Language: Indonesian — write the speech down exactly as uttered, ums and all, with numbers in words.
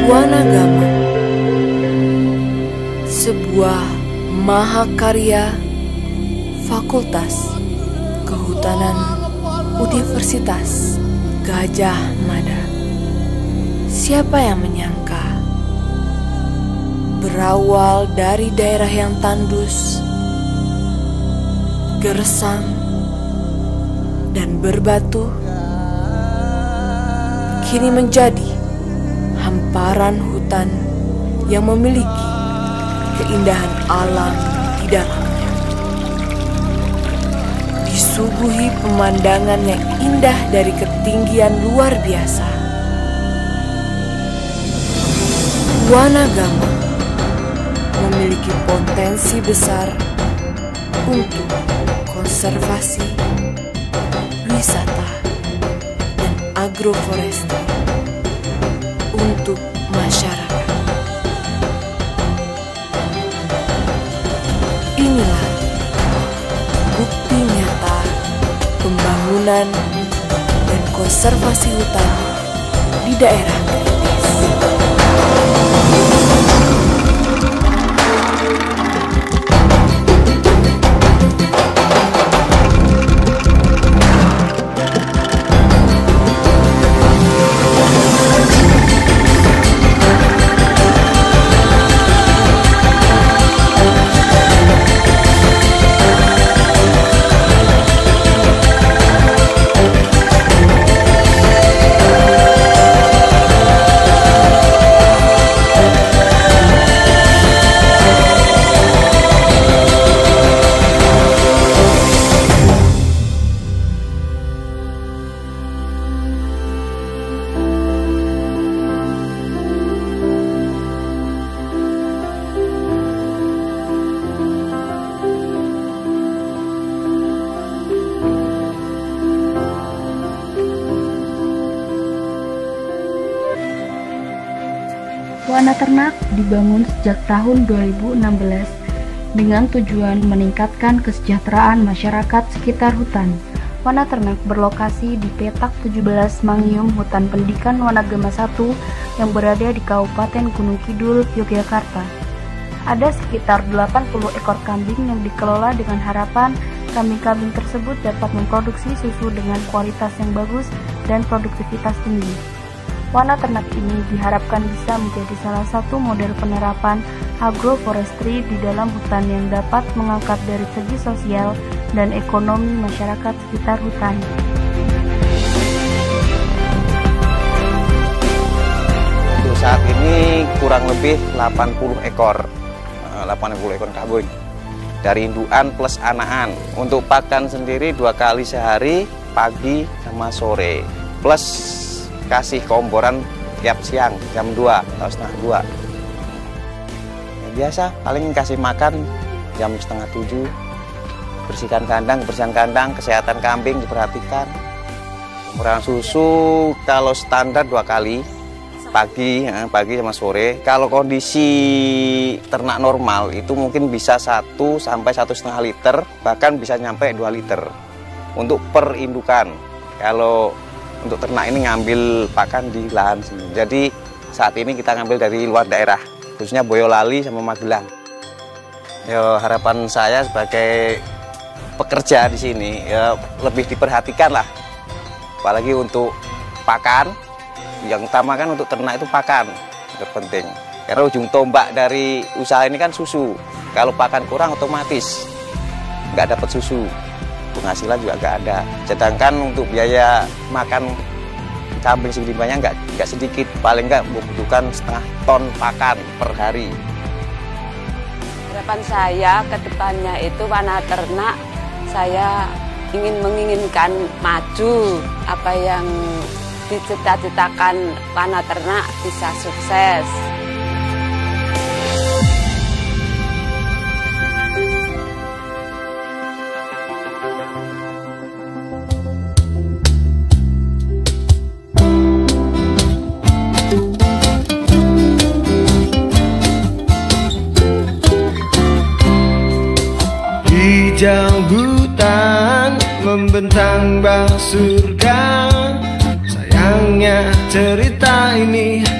Wanagama, sebuah mahakarya Fakultas Kehutanan Universitas Gadjah Mada. Siapa yang menyangka, berawal dari daerah yang tandus, gersang, dan berbatu, kini menjadi hamparan hutan yang memiliki keindahan alam di dalamnya. Disuguhi pemandangan yang indah dari ketinggian luar biasa. Wanagama memiliki potensi besar untuk konservasi, wisata, dan agroforestry untuk masyarakat. Inilah bukti nyata pembangunan dan konservasi hutan di daerah kritis. Wana ternak dibangun sejak tahun dua ribu enam belas dengan tujuan meningkatkan kesejahteraan masyarakat sekitar hutan. Wana ternak berlokasi di petak tujuh belas Mangium Hutan Pendidikan Wanagama satu yang berada di Kabupaten Gunung Kidul, Yogyakarta. Ada sekitar delapan puluh ekor kambing yang dikelola dengan harapan kambing-kambing tersebut dapat memproduksi susu dengan kualitas yang bagus dan produktivitas tinggi. Wana ternak ini diharapkan bisa menjadi salah satu model penerapan agroforestry di dalam hutan yang dapat mengangkat dari segi sosial dan ekonomi masyarakat sekitar hutan. Untuk saat ini kurang lebih delapan puluh ekor, delapan puluh ekor kambing dari indukan plus anakan. Untuk pakan sendiri dua kali sehari, pagi sama sore, plus kasih komporan tiap siang jam dua atau setengah dua. Ya, biasa paling kasih makan jam setengah tujuh, bersihkan kandang, bersihkan kandang, kesehatan kambing diperhatikan. Komporan susu kalau standar dua kali, pagi, ya, pagi sama sore. Kalau kondisi ternak normal itu mungkin bisa satu sampai satu setengah liter, bahkan bisa nyampe dua liter untuk per indukan. Kalau untuk ternak ini ngambil pakan di lahan sini. Jadi saat ini kita ngambil dari luar daerah, khususnya Boyolali sama Magelang. Ya, harapan saya sebagai pekerja di sini ya lebih diperhatikan lah. Apalagi untuk pakan, yang utama kan untuk ternak itu pakan terpenting. Karena ujung tombak dari usaha ini kan susu. Kalau pakan kurang otomatis nggak dapat susu. Penghasilan juga nggak ada. Sedangkan untuk biaya makan kambing segini banyak nggak nggak sedikit, paling nggak membutuhkan setengah ton pakan per hari. Harapan saya ke depannya itu wana ternak, saya ingin menginginkan maju, apa yang dicita-citakan wana ternak bisa sukses. Hijau hutan membentang bah surga. Sayangnya cerita ini